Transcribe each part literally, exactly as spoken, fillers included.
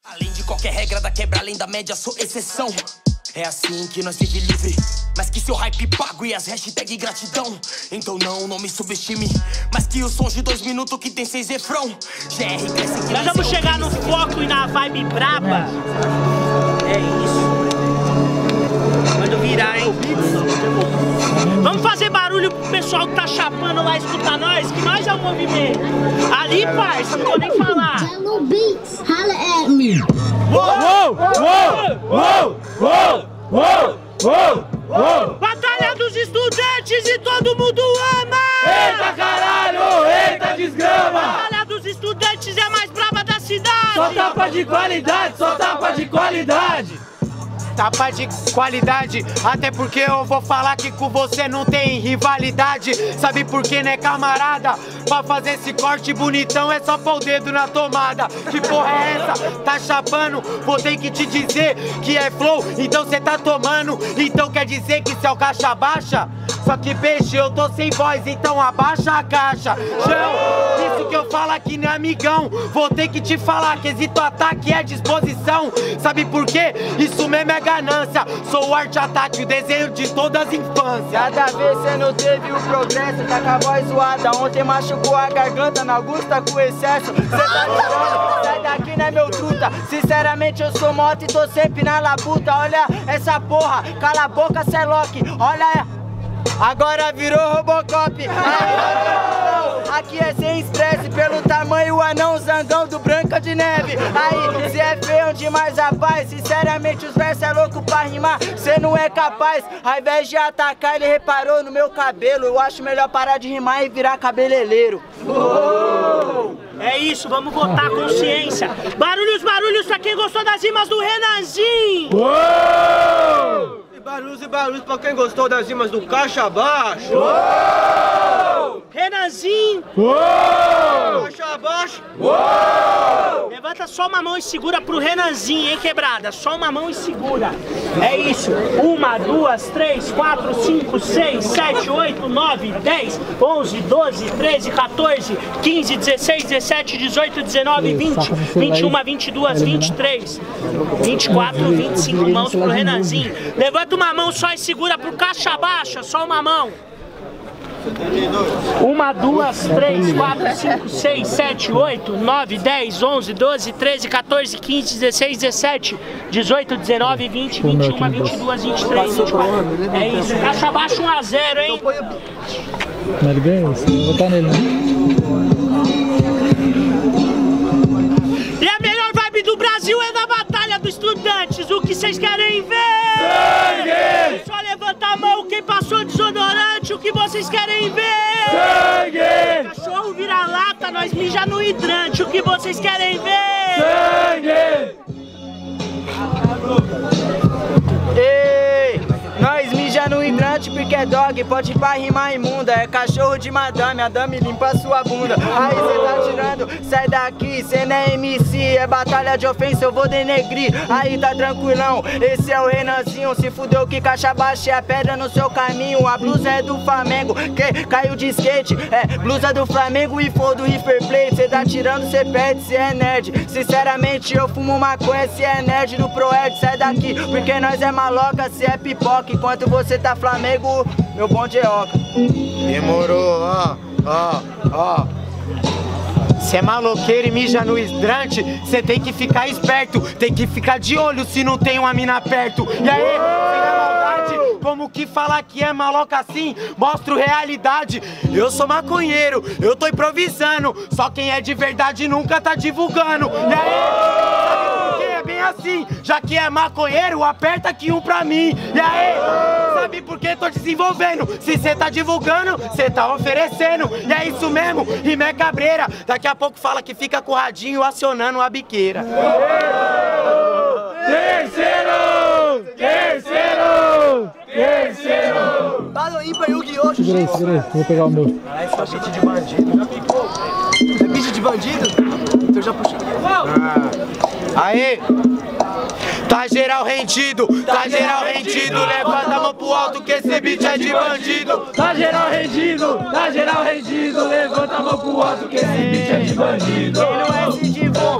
Além de qualquer regra da quebra, além da média, sou exceção. É assim que nós vive livre, mas que seu hype pago e as hashtag gratidão. Então não, não me subestime, mas que os sons de dois minutos que tem seis refrão. G R cresce que nós vamos chegar no foco e na vibe braba. É isso. Quando virar, hein? Vamos fazer barulho pro pessoal que tá chapando lá escutar nós, que nós é o movimento. Ali, parça, não vou nem falar. Jello Beats, holla at me. Uou, uou, uou, uou, uou, uou, uou. Batalha dos estudantes e todo mundo ama! Eita caralho, eita desgrama! Batalha dos estudantes é a mais brava da cidade! Só tapa de qualidade, só tapa de qualidade! Tapa de qualidade, até porque eu vou falar que com você não tem rivalidade. Sabe por que, né, camarada? Pra fazer esse corte bonitão é só pôr o dedo na tomada. Que porra é essa? Tá chapando? Vou ter que te dizer que é flow, então cê tá tomando. Então quer dizer que cê é o caixa baixa? Só que peixe, eu tô sem voz, então abaixa a caixa. Chão, isso que eu falo aqui, né, amigão? Vou ter que te falar, quesito ataque é disposição. Sabe por quê? Isso mesmo é ganância. Sou o arte ataque, o desenho de todas as infâncias. Nada a ver, cê não teve o progresso. Tá com a voz zoada, ontem machucou a garganta. Na Augusta com excesso, cê tá ligando? Sai daqui, né, meu truta? Sinceramente eu sou moto e tô sempre na labuta. Olha essa porra, cala a boca, cê é Loki. Olha, agora virou Robocop. Aí, aqui é sem estresse, pelo tamanho o anão zangão do Branca de Neve. Aí, cê é feio demais, rapaz. Sinceramente os versos é louco pra rimar, cê não é capaz. Ao invés de atacar, ele reparou no meu cabelo. Eu acho melhor parar de rimar e virar cabeleireiro. Oh! É isso, vamos botar consciência. Barulhos, barulhos pra quem gostou das rimas do Renanzinho. Oh! Barulhos e barulhos pra quem gostou das rimas do Caixa Baixo. Uou! Renanzinho. Uou! Caixa Baixo. Uou! Levanta só uma mão e segura pro Renanzinho, hein, quebrada? Só uma mão e segura. É isso. Uma, duas, três, quatro, cinco, seis, sete, oito, nove, dez, onze, doze, treze, quatorze, quinze, dezesseis, dezessete, dezoito, dezenove, vinte, vinte e uma, vinte e duas, vinte e três, vinte e quatro, vinte e cinco mãos pro Renanzinho. Levanta uma mão só e segura pro Caixa Baixa, só uma mão. Uma, duas, três, quatro, cinco, seis, sete, oito, nove, dez, onze, doze, treze, quatorze, quinze, dezesseis, dezessete, dezoito, dezenove, vinte, vinte e uma, vinte e duas, vinte e três, vinte e quatro. É isso, Caixa Baixa um a zero, hein? Ele ganhou, vou botar nele, né? E a melhor vibe do Brasil é na Batalha dos Estudantes. O que vocês querem ver? Sangue! Só levanta a mão quem passou desodorante. O que vocês querem ver? Sangue! Cachorro vira lata, nós mija no hidrante. O que vocês querem ver? Sangue! Ei, nós mija no hidrante porque é dog, pode ir pra rimar imunda. É cachorro de madame, a dame limpa sua bunda. Aí cê tá tirando, sai daqui, cê não é M C. É batalha de ofensa, eu vou denegrir. Aí tá tranquilão, esse é o Renanzinho. Se fudeu que Caixa Baixa é a pedra no seu caminho. A blusa é do Flamengo, que caiu de skate. É, blusa do Flamengo e for do River Plate. Cê tá tirando, cê perde, cê é nerd. Sinceramente eu fumo maconha, cê é nerd do Proerd. Sai daqui, porque nós é maloca, cê é pipoca. Enquanto você tá Flamengo, meu bonde é oca. Demorou, ó, ó, ó. Cê é maloqueiro e mija no hidrante, cê tem que ficar esperto, tem que ficar de olho se não tem uma mina perto. E aí, sem a maldade, como que falar que é maloca assim? Mostro realidade, eu sou maconheiro, eu tô improvisando, só quem é de verdade nunca tá divulgando. E aí, sabe por quê? É bem assim, já que é maconheiro, aperta aqui um pra mim. E aí, sabe por que tô desenvolvendo? Se cê tá divulgando, cê tá oferecendo. E é isso mesmo, rima é cabreira. Daqui a pouco fala que fica com o radinho acionando a biqueira. Terceiro! Terceiro! Terceiro! Tá no ímpar Yu-Gi-Oh! Segura aí, segura aí, vou pegar o meu. Ah, esse é beat de bandido. É beat de bandido? Então eu já puxei. Ah. Aí! Tá geral rendido, tá geral rendido. Levanta a mão pro alto que esse beat é de bandido. Tá geral rendido, tá geral rendido. Levanta a mão pro alto que esse beat é de bandido. Quem não é se divulga, eu te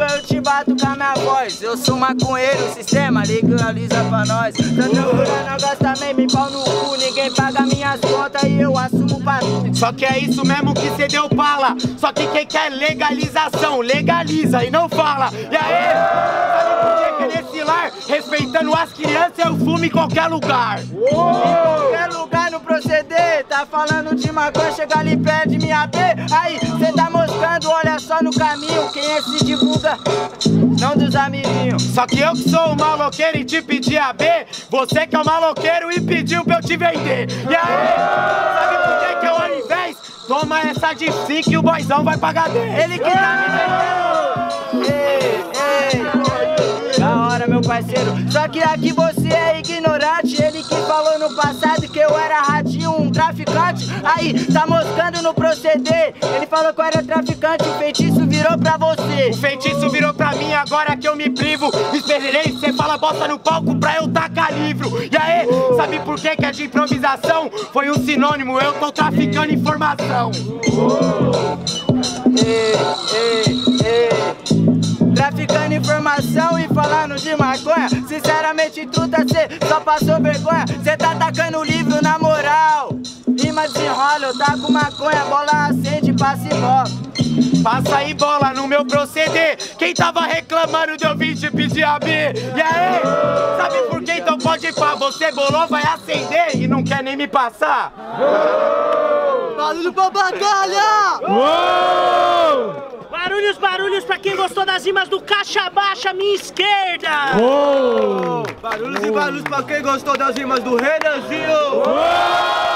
batucar minha voz. Eu sou maconheiro, o sistema legaliza pra nós. Tô procurando negócio também, me pau no cu. Ninguém paga minhas contas e eu assumo pra tudo. Só que é isso mesmo que cê deu fala. Só que quem quer legalização, legaliza e não fala. E aí, sabe por que que nesse lar, respeitando as crianças, eu fumo em qualquer lugar? Uou. Em qualquer lugar no proceder. Tá falando de maconha, chega ali perto de minha B. Aí, cê tá mostrando, olha só no caminho. Quem é se divulga, não dos amiguinhos. Só que eu que sou o maloqueiro e te pedi a B. Você que é o maloqueiro e pediu pra eu te vender. E aí, sabe por que que eu ao invés? Toma essa de cinco e o boizão vai pagar dez. Ele que tá me vendendo. Ei, ei, da hora, meu parceiro. Só que aqui você é ignorante. Ele que falou no passado que eu era ratinho, um traficante. Aí, tá moscando no proceder. Ele falou que eu era traficante, o feitiço virou pra você. O feitiço virou pra mim, agora que eu me privo. Esperei, cê fala bosta no palco pra eu tacar livro. E aí, oh. sabe por que que é de improvisação? Foi um sinônimo, eu tô traficando informação. Oh. Ei, ei, ei. Traficando informação e falando de maconha. Sinceramente, truta, cê só passou vergonha. Cê tá atacando o livro na moral. Rima desenrola, eu taco maconha, bola acende, passa e bola. Passa aí bola no meu proceder. Quem tava reclamando de eu vir te pedir a B? E aí, sabe por que então pode ir pra você? Bolou, vai acender e não quer nem me passar? Barulho pra batalha! Uou! Barulhos, barulhos pra quem gostou das rimas do Caixa Baixa, minha esquerda! Uou! Barulhos Uou. E barulhos pra quem gostou das rimas do Renanzinho! Uou!